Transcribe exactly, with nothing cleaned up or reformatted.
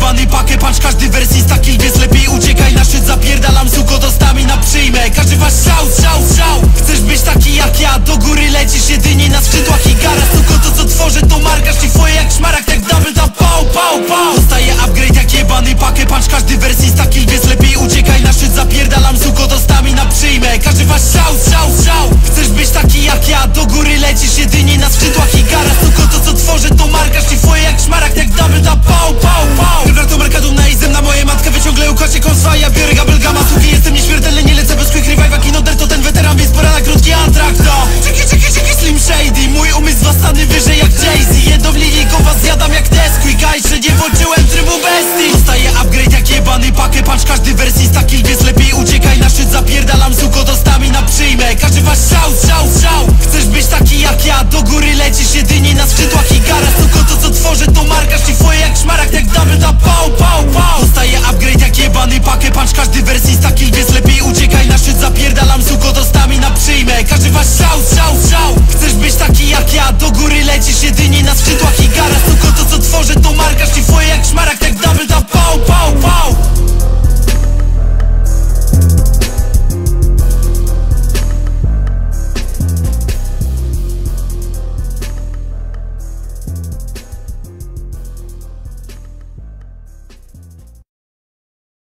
Złamany pakę, patrz każdy wers insta kill, więc lepiej uciekaj na szczyt. Zapierdalam suko, to stamina przyjmę każdy wasz strzał, strzał, strzał. Chcesz być taki jak ja, do góry lecisz jedynie na skrzydłach i garaż. Suko, to co tworzę to markaż i twoje jak szmaragd, jak dam